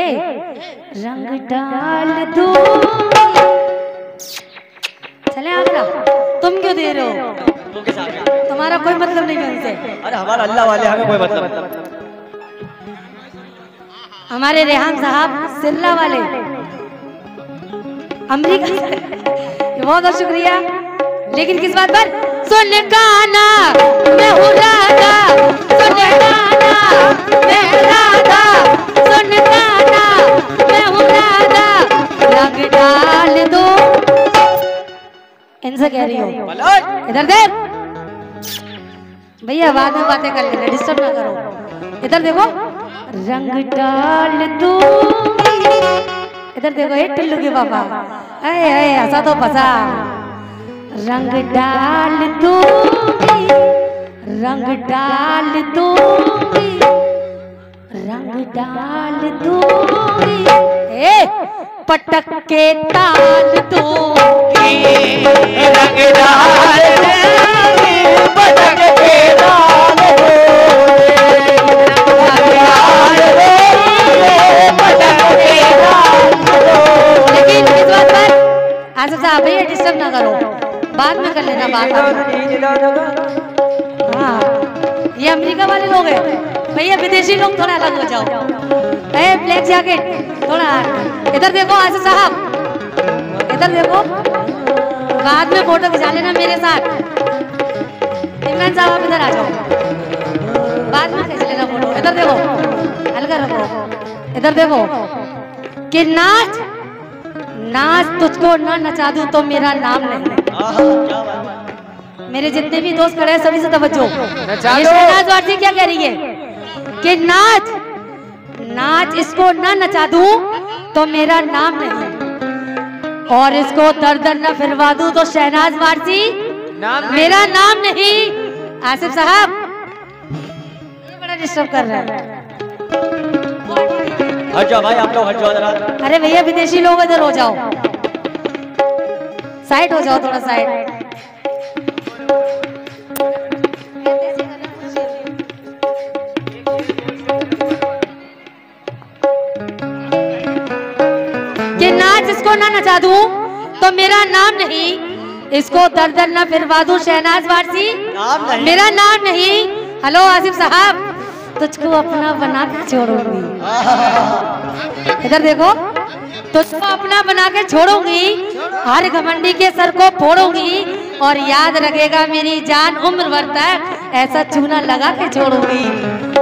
रंग डाल दो। चले आगरा, तुम क्यों दे रहे हो? तुम्हारा कोई मतलब नहीं है उनसे। अरे हमारा अल्लाह वाले हमें कोई मतलब नहीं। हमारे रेहान साहब सिरला वाले अमेरिका बहुत बहुत शुक्रिया। लेकिन किस बात पर? सुन गाना मैं हूँ राधा, सुन गाना मैं राधा, सुन गाना मैं हूँ राधा, रंग डाल दो। इनसे कह रही हो इधर देख भैया, बाद में बातें कर लेना, डिस्टर्ब ना करो। इधर देखो, रंग डाल दो। इधर देखो, हे टिल्लू के पापा, ऐसा तो फंसा। रंग डाल दो, रंग डाल दो, रंग डाल दो, पटक के ताल दो, रंग डाल दो, पटक के ताल दो, पटक के ताल दो। लेकिन इस बात पर आसिफ साहब भैया डिस्टर्ब ना करो, बाद में कर लेना बात। हाँ, ये अमेरिका वाले लोग हैं भैया, विदेशी लोग थोड़ा अलग हो जाओ। ब्लैक जैकेट थोड़ा इधर देखो। आसिफ साहब इधर देखो, बाद में फोटो खिंचा लेना मेरे साथ। इमरान साहब आप इधर आ जाओ, बाद में खींच लेना फोटो। इधर देखो, हल्का रखो। इधर देखो कि नाच नाच तुझको ना नचा दूं तो मेरा नाम नहीं। मेरे जितने भी दोस्त खड़े हैं सभी से तवज्जो। शहनाज वारसी क्या कह रही है कि नाच नाच इसको ना नचा दूं तो मेरा नाम नहीं, और इसको दर दर न फिरवा दूं तो शहनाज वारसी मेरा नाम नहीं। आसिफ साहब ये बड़ा डिस्टर्ब कर रहा है। हट जाओ भाई, आप लोग हट जाओ जरा। अरे भैया विदेशी लोग इधर हो जाओ, साइड हो जाओ थोड़ा साइड। कि नाच इसको ना नचा दूं तो मेरा नाम नहीं, इसको दर दर ना फिरवा दूं शहनाज वारसी मेरा नाम नहीं। हेलो आसिफ साहब, तुझको अपना बना के छोड़ूंगी। इधर देखो, तुझको अपना बना के छोड़ूंगी, हर घमंडी के सर को फोड़ूंगी, और याद रखेगा मेरी जान उम्र भर तक ऐसा चूना लगा के छोड़ूंगी।